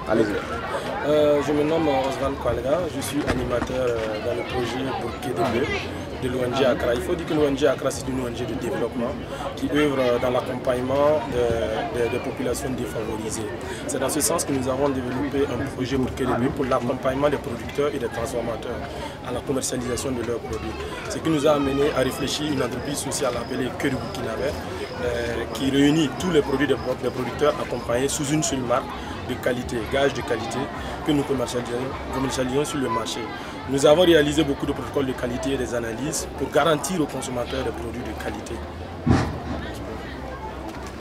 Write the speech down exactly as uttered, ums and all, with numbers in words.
Allez-y. Euh, je me nomme Oswald Kwalga, je suis animateur dans le projet pour Quai de Bleu de l'O N G Accra. Il faut dire que l'O N G Accra, c'est une O N G de développement qui œuvre dans l'accompagnement des de, de populations défavorisées. C'est dans ce sens que nous avons développé un projet pour Quai de Bleu pour l'accompagnement des producteurs et des transformateurs à la commercialisation de leurs produits. Ce qui nous a amené à réfléchir à une entreprise sociale appelée Cœur du Burkinabé euh, qui réunit tous les produits des, des producteurs accompagnés sous une seule marque de qualité, gage de qualité que nous commercialisons, commercialisons sur le marché. Nous avons réalisé beaucoup de protocoles de qualité et des analyses pour garantir aux consommateurs des produits de qualité.